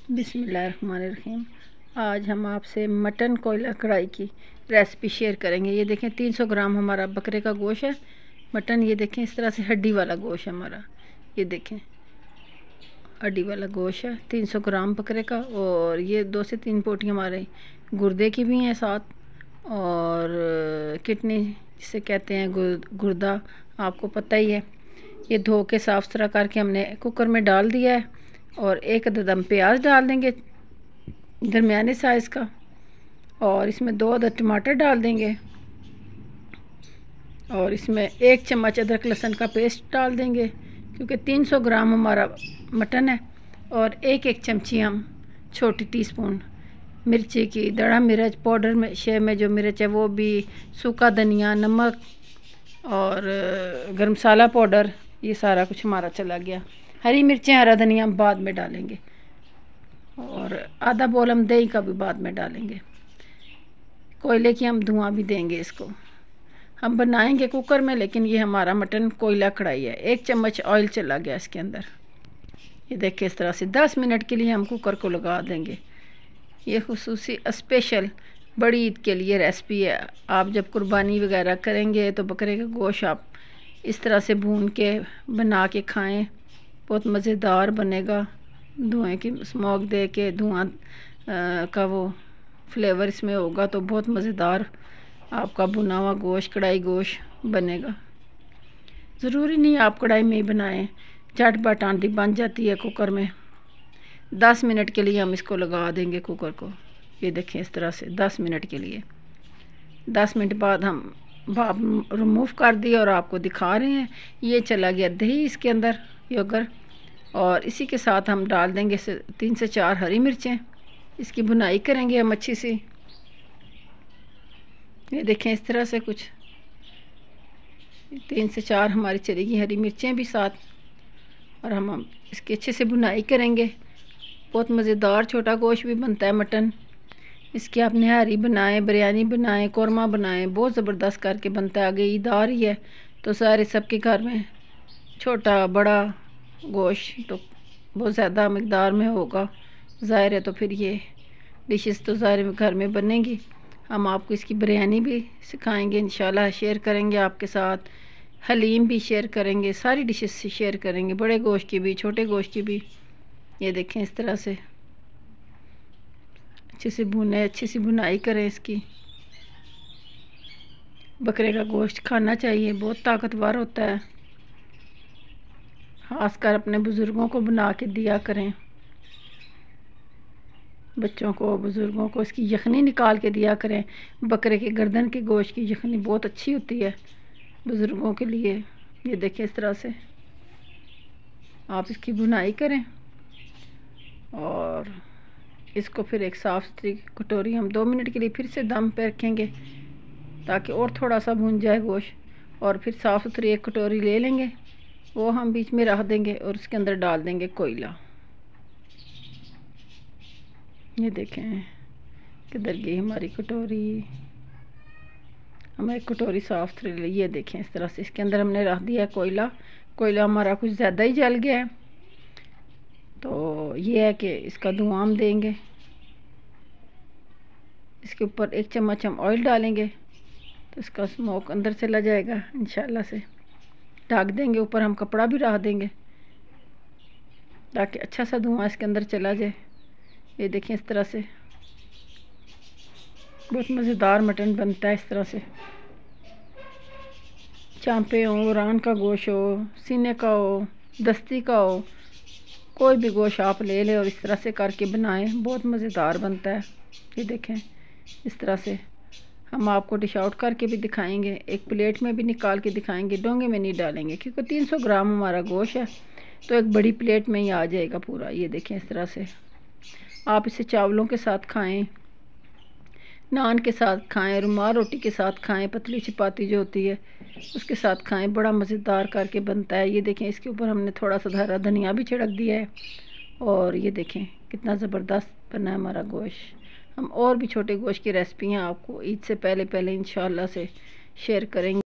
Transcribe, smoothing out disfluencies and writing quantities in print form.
बिस्मिल्लाहिर्रहमानिर्रहीम। आज हम आपसे मटन कोयला कढ़ाई की रेसिपी शेयर करेंगे। ये देखें 300 ग्राम हमारा बकरे का गोश्त है। मटन ये देखें इस तरह से हड्डी वाला गोश्त है हमारा। ये देखें हड्डी वाला गोश्त है 300 ग्राम बकरे का। और ये 2 से 3 पोटी हमारे गुर्दे की भी हैं साथ, और किडनी जिसे कहते हैं गुर्दा, आपको पता ही है। ये धो के साफ़ सुथरा करके हमने कुकर में डाल दिया है। और एक दम प्याज डाल देंगे दरमियाने साइज़ का, और इसमें 2 अदद टमाटर डाल देंगे, और इसमें 1 चम्मच अदरक लहसुन का पेस्ट डाल देंगे क्योंकि 300 ग्राम हमारा मटन है। और एक चमची हम छोटी टीस्पून मिर्ची की दड़ा मिर्च पाउडर में में जो मिर्च है वो भी, सूखा धनिया, नमक और गरम मसाला पाउडर, ये सारा कुछ हमारा चला गया। हरी मिर्चें, हरा धनिया हम बाद में डालेंगे, और आधा बोल हम दही का भी बाद में डालेंगे। कोयले की हम धुआं भी देंगे इसको। हम बनाएंगे कुकर में, लेकिन ये हमारा मटन कोयला कढ़ाई है। 1 चम्मच ऑयल चला गया इसके अंदर। ये देखिए इस तरह से 10 मिनट के लिए हम कुकर को लगा देंगे। ये खुसूसी स्पेशल बड़ी ईद के लिए रेसिपी है। आप जब कुर्बानी वगैरह करेंगे तो बकरे का गोश्त आप इस तरह से भून के बना के खाएं, बहुत मज़ेदार बनेगा। धुएं की स्मोक दे के धुआं का वो फ्लेवर इसमें होगा तो बहुत मज़ेदार आपका भुना हुआ गोश्त, कढ़ाई गोश्त बनेगा। ज़रूरी नहीं आप कढ़ाई में ही बनाएं, झटपट आंटी बन जाती है कुकर में। 10 मिनट के लिए हम इसको लगा देंगे कुकर को। ये देखें इस तरह से 10 मिनट के लिए। 10 मिनट बाद हम भाप रिमूव कर दिए और आपको दिखा रहे हैं। ये चला गया दही इसके अंदर, योगर्ट, और इसी के साथ हम डाल देंगे 3 से 4 हरी मिर्चें। इसकी भुनाई करेंगे हम अच्छी सी। ये देखें इस तरह से कुछ 3 से 4 हमारी चलेगी हरी मिर्चें भी साथ, और हम इसकी अच्छे से भुनाई करेंगे। बहुत मज़ेदार छोटा गोश्त भी बनता है मटन। इसकी आप निहारी बनाएं, बिरयानी बनाएं, कौरमा बनाएं, बहुत ज़बरदस्त करके बनता है। आगे ईद आ रही है तो सारे सबके घर में छोटा बड़ा गोश्त तो बहुत ज़्यादा मकदार में होगा, ज़ाहिर है। तो फिर ये डिशेस तो ज़ाहिर घर में बनेंगी। हम आपको इसकी बिरयानी भी सिखाएंगे इंशाल्लाह, शेयर करेंगे आपके साथ। हलीम भी शेयर करेंगे, सारी डिशेस से शेयर करेंगे, बड़े गोश्त की भी, छोटे गोश्त की भी। ये देखें इस तरह से अच्छे से भुने, अच्छी सी भुनाई करें इसकी। बकरे का गोश्त खाना चाहिए, बहुत ताकतवर होता है। खासकर अपने बुज़ुर्गों को बना के दिया करें, बच्चों को, बुज़ुर्गों को इसकी यखनी निकाल के दिया करें। बकरे के गर्दन के गोश्त की यखनी बहुत अच्छी होती है बुज़ुर्गों के लिए। ये देखें इस तरह से आप इसकी भुनाई करें, और इसको फिर एक साफ़ सुथरी कटोरी हम 2 मिनट के लिए फिर से दम पे रखेंगे ताकि और थोड़ा सा भुन जाए गोश्त। और फिर साफ़ सुथरी एक कटोरी ले लेंगे, वो हम बीच में रख देंगे और उसके अंदर डाल देंगे कोयला। ये देखें किधर गई हमारी कटोरी। हमें एक कटोरी साफ़ सुथरी ली। ये देखें इस तरह से इसके अंदर हमने रख दिया है कोयला। कोयला हमारा कुछ ज़्यादा ही जल गया है, तो ये है कि इसका धुआं हम देंगे। इसके ऊपर 1 चम्मच हम ऑयल डालेंगे तो इसका स्मोक अंदर चला जाएगा इंशाल्लाह से। ढक देंगे, ऊपर हम कपड़ा भी रख देंगे ताकि अच्छा सा धुआं इसके अंदर चला जाए। ये देखें इस तरह से बहुत मज़ेदार मटन बनता है। इस तरह से चांपे हो, रान का गोश्त हो, सीने का हो, दस्ती का हो, कोई भी गोश्त आप ले लें और इस तरह से करके बनाएं, बहुत मज़ेदार बनता है। ये देखें इस तरह से हम आपको डिश आउट करके भी दिखाएंगे, एक प्लेट में भी निकाल के दिखाएंगे। डोंगे में नहीं डालेंगे क्योंकि 300 ग्राम हमारा गोश्त है, तो एक बड़ी प्लेट में ही आ जाएगा पूरा। ये देखें इस तरह से आप इसे चावलों के साथ खाएं, नान के साथ खाएं, रुमाल रोटी के साथ खाएं, पतली चपाती जो होती है उसके साथ खाएं, बड़ा मज़ेदार करके बनता है। ये देखें इसके ऊपर हमने थोड़ा सा हरा धनिया भी छिड़क दिया है, और ये देखें कितना ज़बरदस्त बना है हमारा गोश्त। हम और भी छोटे गोश्त की रेसिपियाँ आपको ईद से पहले इंशाल्लाह से शेयर करेंगे।